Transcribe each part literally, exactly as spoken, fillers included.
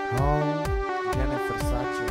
Ho, Jennifer Sacher.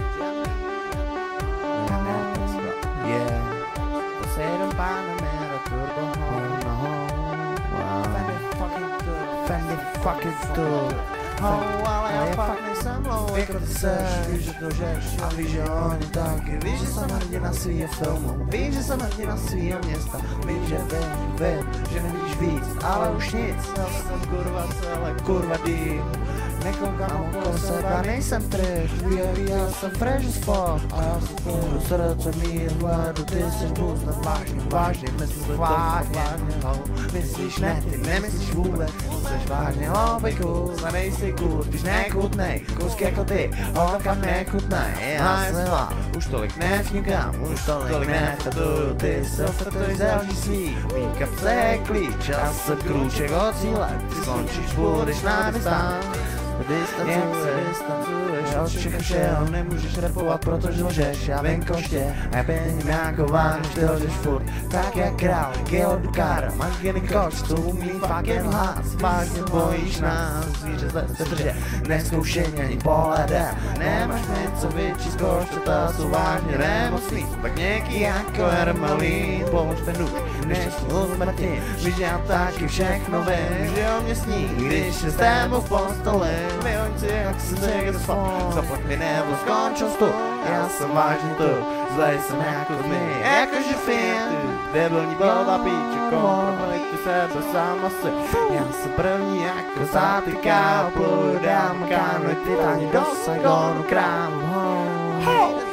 Yeah. Poseidon Panamera Turbo Ho, no ho. Wow. Fendi fucking tour. Ho, ale ja fakt nejsem low, jako ty seš. Víš, že to žeš a víš, že oni taky. Víš, že jsem hrdina svýho filmu. Víš, že jsem hrdina svýho města. Víš, že vím, vím, že nevíš víc, ale už nic. Já jsem kurva celé, kurva dým. Nekoukám okolo sebe, nejsem tryš. Já jsem fresh as fuck. A já jsem půjdu srdce mír, hledu, ty jsi bůz vážně, vážně, myslíš to vážně, ho. Myslíš ne, ty nemyslíš vůbec. Jseš vážně, ho, bej kus, a nejsi kus, když nekutnej, kusky jako ty, holka nekutnej. Já jsem lá, už tolik nevnikám, už tolik netatuju, ty se ofertuj zelží svý. Mý kapse je klíč, já jsem krůček od cíle, ty skončíš, budeš na distance. Distancuješ, od všech všeho nemůžeš rapovat, protože lžeš. Já vím koště, nepením jako vánoš, ty lžeš furt. Tak jak král, Geo Dukara, máš geny koč, co umí fucking lhát. Vážně bojíš nás, zvíře zle se drže, neskoušení ani pohledem. Nemáš něco vyčíst koč, to ta jsou vážně nemocný. Tak něký jako Hermelín, pomož ten nůž, neštěstí uzmrtí. Víš, já taky všechno vím, že o mě sní, když je s tebou v posteli. Vyhoň si, jak si cík z fond, zaplať mi nebo skončil stůl. Já jsem vážně tu, zlej jsem jako zmi, jakože fin. Debilní blbá píče, kompromitujte sebe sám asi. Já jsem první jako zatykal, pluju dám kánu, ty ani do Saigonu krámu.